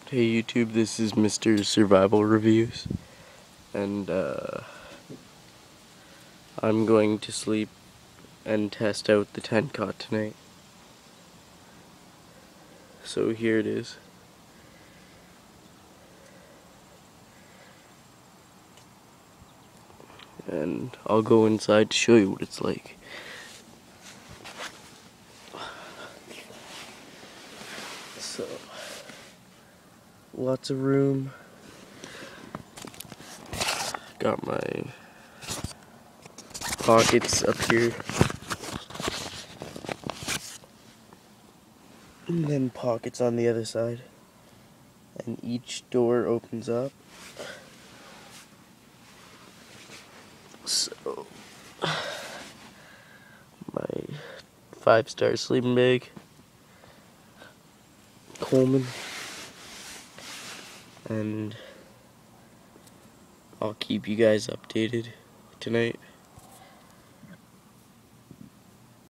Hey YouTube, this is Mr. Survival Reviews, and I'm going to sleep and test out the tent cot tonight. So here it is. And I'll go inside to show you what it's like. So, lots of room. Got my pockets up here. And then pockets on the other side. And each door opens up. So, my 5-star sleeping bag. Coleman. And I'll keep you guys updated tonight.